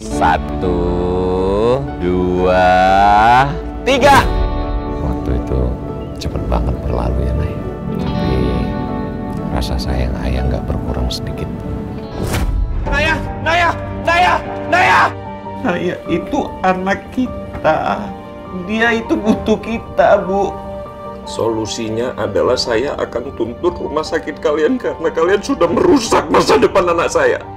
1, 2, 3. Waktu itu cepet banget berlalu ya, Nay. Tapi rasa sayang ayah nggak berkurang sedikit. Naya! Naya itu anak kita. Dia itu butuh kita, Bu. Solusinya adalah saya akan tuntut rumah sakit kalian karena kalian sudah merusak masa depan anak saya.